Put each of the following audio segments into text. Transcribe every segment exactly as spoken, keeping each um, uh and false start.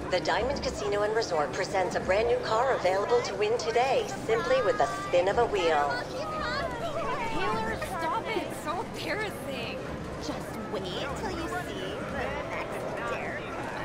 The Diamond Casino and Resort presents a brand new car available to win today, simply with the spin of a wheel. Taylor, stop it. It's so embarrassing. Just wait till you see the next dare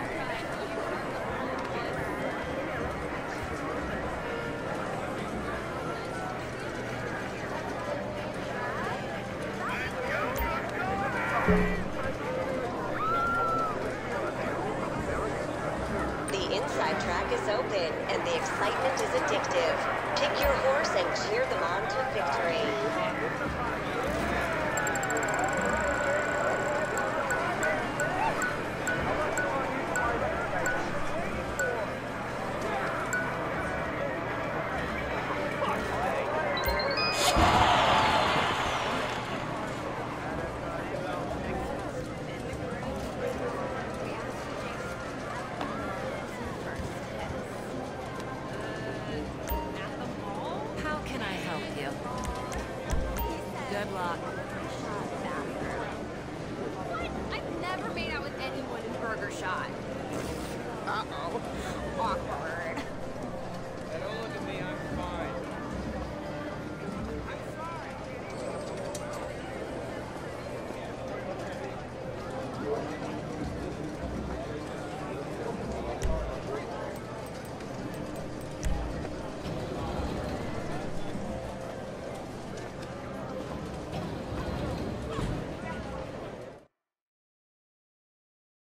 The inside track is open, and the excitement is addictive. Pick your horse and cheer them on to victory. How can I help you? Good luck. What? I've never made out with anyone in Burger Shot. Uh-oh. Awkward.